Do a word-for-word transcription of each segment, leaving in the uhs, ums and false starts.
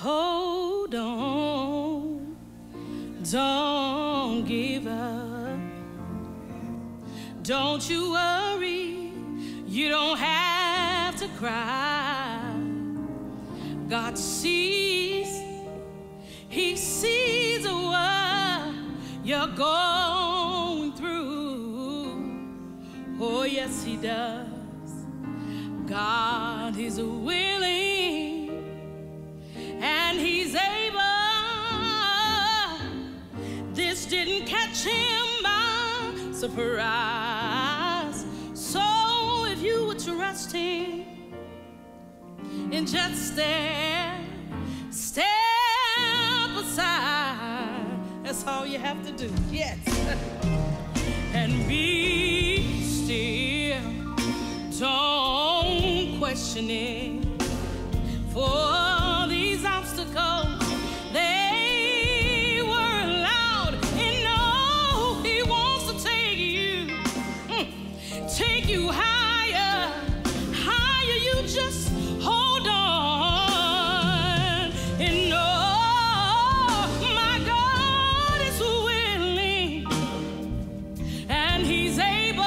Hold on, don't give up. Don't you worry, you don't have to cry. God sees, He sees what you're going through. Oh yes, He does. God is willing and He's able. This didn't catch Him by surprise. So if you would trust Him and just stand, step aside. That's all you have to do, yes. And be still. Don't question it. For these obstacles, they were allowed. And no, He wants to take you, mm, take you higher, higher. You just hold on. And no, my God is willing, and He's able.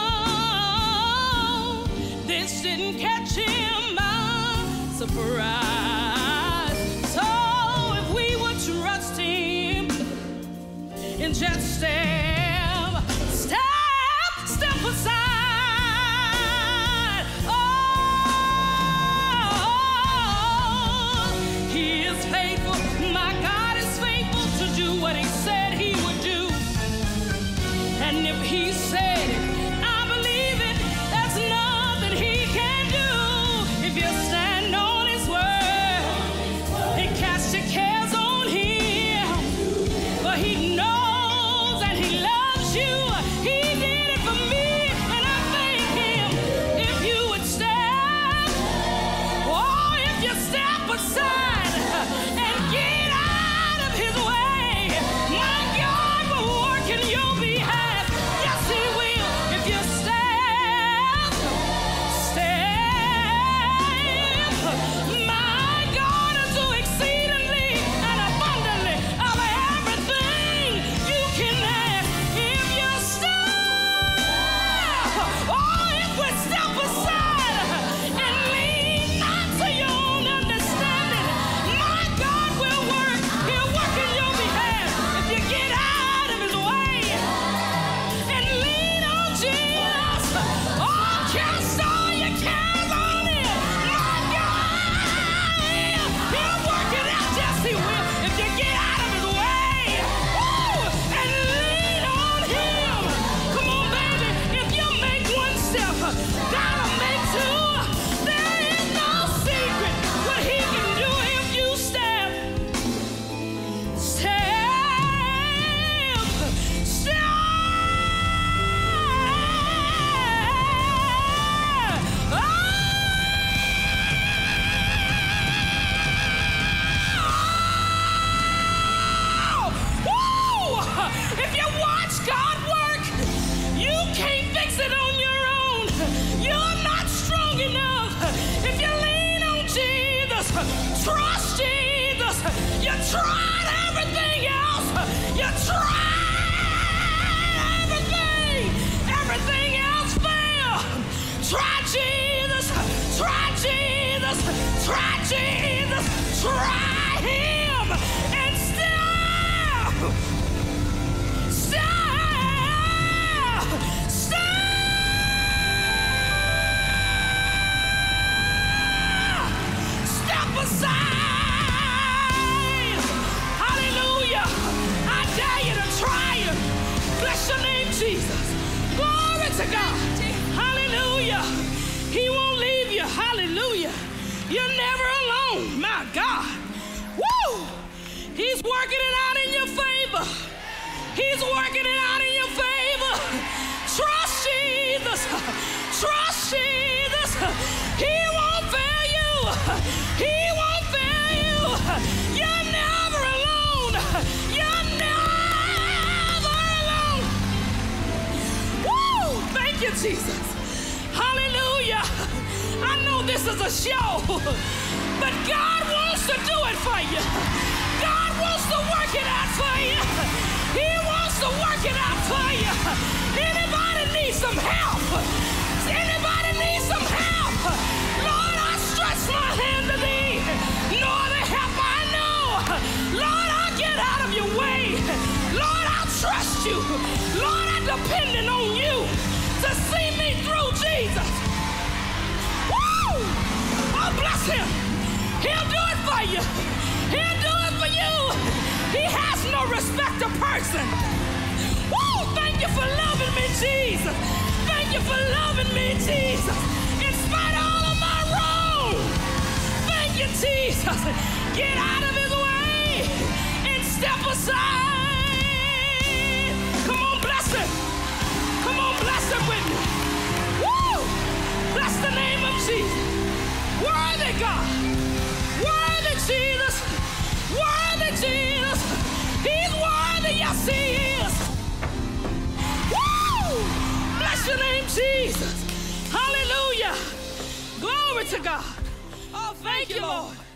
This didn't catch Him by surprise. So if we would trust Him and just step, step, step aside. Oh, He is faithful. My God is faithful to do what He said He would do. And if He said it, I believe it. That's nothing He can do. If you stand on His word and cast your cares on Him, for He knows and He loves you. He did it for me, and I thank Him. If you would step, oh, if you step aside and get out of His way, my God will work in your behalf. Yes, He will. If you step, step, my God will do exceedingly and abundantly of everything you can ask. If you step, oh, if we step aside and lean not to your own understanding, my God will work. He'll work in your behalf. If you get out of His way and lean on Jesus, oh, cast all your cares on Him. My God, He'll work it out. Yes, He will. If you get out of His way, woo, and lean on Him. Come on, baby. If you make one step, that'll make two. There is no secret what He can do if you step. Step. Step. Oh! Woo! If you watch God work, you can't fix it on your own. You're not strong enough. If you lean on Jesus, trust Jesus. You tried everything else. You tried everything. Everything else failed. Try Jesus. Try Jesus. Try Jesus. Try Him and step. Step. Step. Step aside. Hallelujah. I dare you to try Him. Bless your name, Jesus. Glory to God. Hallelujah. He won't leave you. Hallelujah. You're never alone. My God. Woo! He's working it out in your favor. He's working it out in your favor. Trust Jesus. Trust Jesus. He won't fail you. He won't fail you. You're never alone. You're never alone. Woo! Thank you, Jesus. Hallelujah. I know this is a show, but God wants to do it for for you. God wants to work it out for you. He wants to work it out for you. Anybody need some help? Anybody need some help? Lord, I stretch my hand to thee. No other help I know. Lord, I get out of your way. Lord, I trust you. Lord, I'm depending on you to see me through, Jesus. Woo! Oh, bless him. He'll do it for you. He'll do it for you. He has no respect of person. Woo! Thank you for loving me, Jesus. Thank you for loving me, Jesus. In spite of all of my wrong. Thank you, Jesus. Get out of his way and step aside. Come on, bless him. Come on, bless him with me. Woo! Bless the name of Jesus. Worthy God. Worthy Jesus. Worthy Jesus. He's worthy, yes he is. Woo! Bless your name, Jesus. Hallelujah. Glory to God. Oh, thank you, Lord.